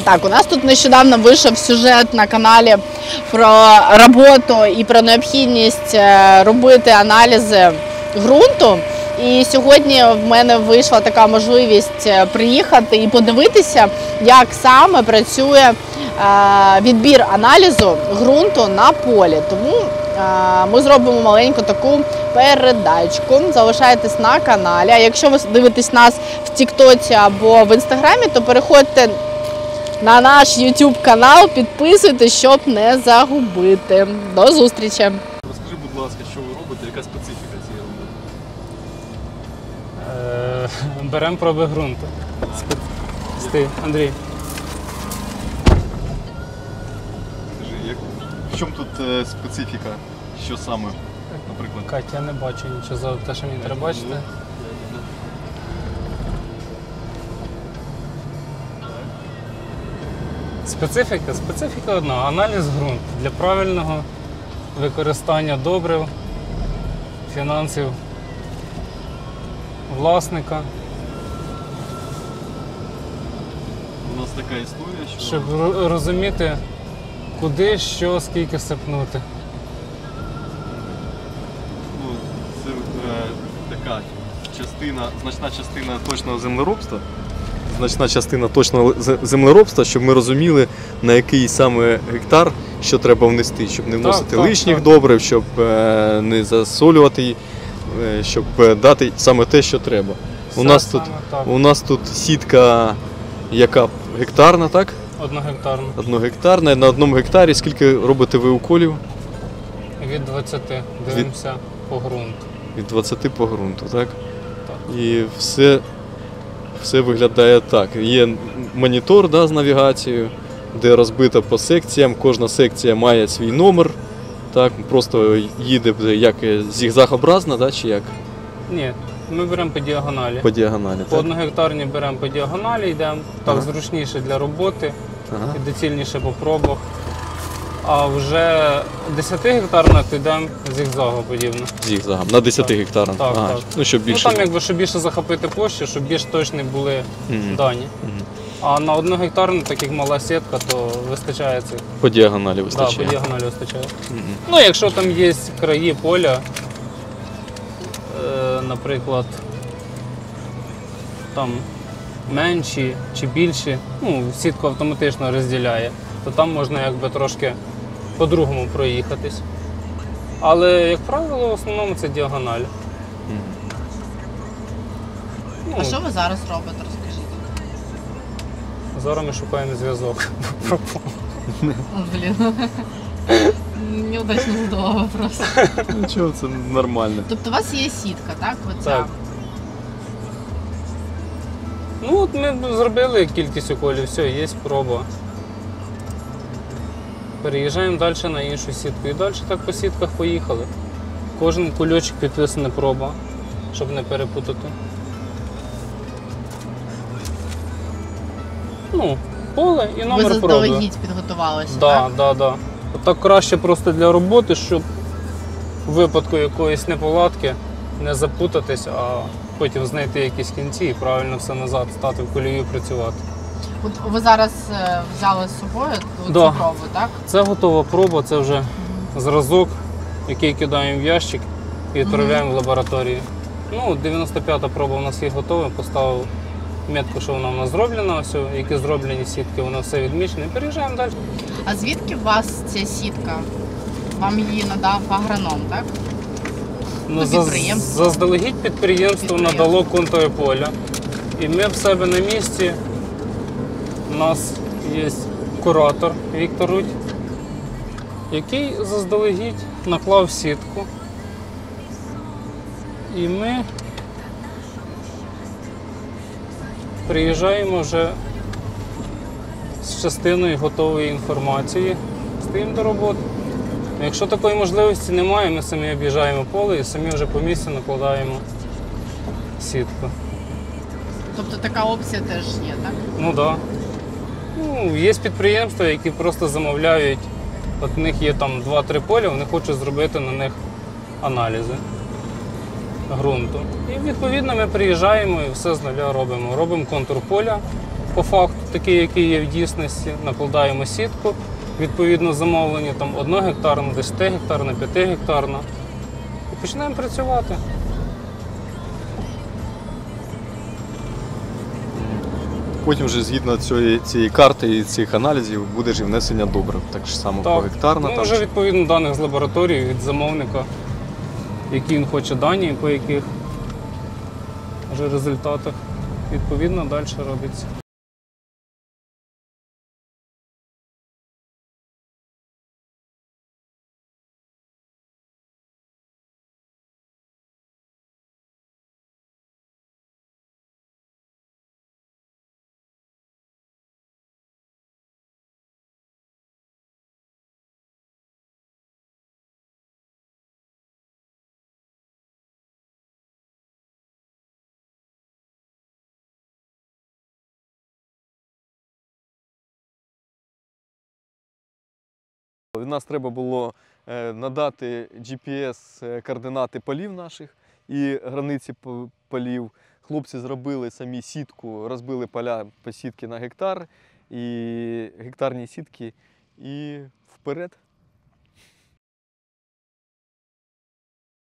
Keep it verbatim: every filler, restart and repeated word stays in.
Так, у нас тут нещодавно вийшов сюжет на каналі про роботу і про необхідність робити аналізи ґрунту. І сьогодні в мене вийшла така можливість приїхати і подивитися, як саме працює відбір аналізу ґрунту на полі. Тому ми зробимо маленьку таку передачку. Залишайтесь на каналі. А якщо ви дивитесь нас в Тіктоці або в Інстаграмі, то переходьте на наш ютуб канал, підписуйтесь, щоб не загубити. До зустрічі! Розкажи, будь ласка, що ви робите, яка специфіка цієї роботи? Е, беремо проби ґрунту. Сти, Андрій. Скажи, як, в чому тут е, специфіка? Що саме, наприклад? Катя, я не бачу нічого за те, що мені треба бачити. Специфіка? Специфіка одна. Аналіз ґрунту для правильного використання добрив, фінансів власника. У нас така історія, що... Щоб розуміти, куди, що, скільки сипнути. Ну, це е, така частина, значна частина точного землеробства. Значна частина точного землеробства, щоб ми розуміли, на який саме гектар що треба внести, щоб не вносити так, так, лишніх так. добрив, щоб е, не засолювати, е, щоб дати саме те, що треба. У нас, тут, у нас тут сітка, яка гектарна, так? Одногектарна. Одногектарна. На одному гектарі скільки робите ви уколів? Від двадцяти. Дивимося Від... по ґрунту. Від двадцяти по ґрунту, так? Так. І все, все виглядає так. Є монітор, да, з навігацією, де розбито по секціям. Кожна секція має свій номер. Так? Просто їде як зігзагообразно, да, чи як? Ні, ми беремо по діагоналі. По діагоналі, По так? одногектарні беремо по діагоналі, йдемо. Так Ага. зручніше для роботи, Ага. і доцільніше по пробах. А вже десятигектарна, то йдемо зігзагоподібно. Зігзагом. На десяти гектарах. Так, ага. так. Ну, щоб більше... Ну там якби, щоб більше захопити площу, щоб більш точні були Мгм. дані. Мгм. А на одногектарну, так як мала сітка, то вистачає цих. По діагоналі Да, вистачає. по діагоналі вистачає. Мгм. Ну, якщо там є краї поля, е, наприклад, там менші чи більші, ну, сітку автоматично розділяє, то там можна якби трошки по-другому проїхатись. Але, як правило, в основному це діагональ. Мгм. Ну, А що ви зараз робите, розкажіть? зараз ми шукаємо зв'язок. О, блін. Неудачно задала вопрос. Нічого, це нормально. Тобто у вас є сітка, так? Оця? Так. Ну от ми зробили кількість уколів, все, є проба. Переїжджаємо далі на іншу сітку і далі так по сітках поїхали. Кожен кульочок підписана проба, щоб не перепутати. Ну, поле і Ви номер проби. заздалегідь підготувалися, Да, так? да, да. Так краще просто для роботи, щоб у випадку якоїсь неполадки не запутатись, а потім знайти якісь кінці і правильно все назад стати в колію і працювати. От ви зараз е, взяли з собою цю Да. пробу, так? Це готова проба, це вже зразок, який кидаємо в ящик і відправляємо в лабораторію. Ну, дев'яносто п'ята проба у нас є готова, поставив метку, що вона у нас зроблена, все, які зроблені сітки, воно все відмічено, і переїжджаємо далі. А звідки у вас ця сітка? Вам її надав агроном, так? Ну, Ну, підприємство. заздалегідь підприємство Підприємство. надало контури поля. І ми в себе на місці, у нас є куратор Віктор Рудь, який заздалегідь наклав сітку. І ми приїжджаємо вже з частиною готової інформації, стоїмо до роботи. Якщо такої можливості немає, ми самі об'їжджаємо поле і самі вже по місцю накладаємо сітку. Тобто така опція теж є, так? Ну так. Да. Ну, є підприємства, які просто замовляють, от у них є там два-три поля, вони хочуть зробити на них аналізи ґрунту. І відповідно ми приїжджаємо і все з нуля робимо. Робимо контур поля по факту. такий, який є в дійсності, накладаємо сітку, відповідно замовлення, там одногектарна, десятигектарна, п'ятигектарна. І починаємо працювати. Потім вже згідно цієї, цієї карти і цих аналізів буде ж і внесення добрив. Так само Так. погектарно. Ну, там вже чи- відповідно даних з лабораторії від замовника, які він хоче дані, по яких вже результатах, відповідно, далі робиться. Від нас треба було е, надати джі пі ес-координати полів наших і границі по- полів. Хлопці зробили самі сітку, розбили поля по сітки на гектар, і гектарні сітки, і вперед.